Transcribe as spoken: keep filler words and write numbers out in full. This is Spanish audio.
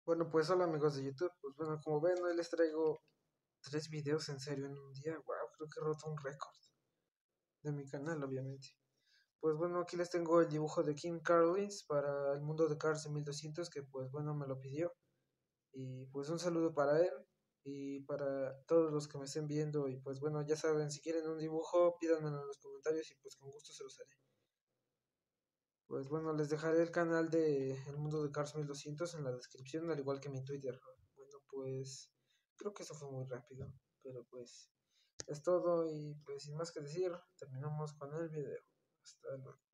Bueno, pues hola amigos de YouTube. Pues bueno, como ven, hoy les traigo tres videos en serio en un día. Wow, creo que he roto un récord de mi canal, obviamente. Pues bueno, aquí les tengo el dibujo de Kim Carlins para el mundo de Cars en mil doscientos, que pues bueno, me lo pidió. Y pues un saludo para él y para todos los que me estén viendo. Y pues bueno, ya saben, si quieren un dibujo, pídanmelo en los comentarios y pues con gusto se los haré. Pues bueno, les dejaré el canal de El Mundo de Cars mil doscientos en la descripción, al igual que mi Twitter. Bueno, pues creo que eso fue muy rápido, pero pues es todo y pues sin más que decir, terminamos con el video. Hasta luego.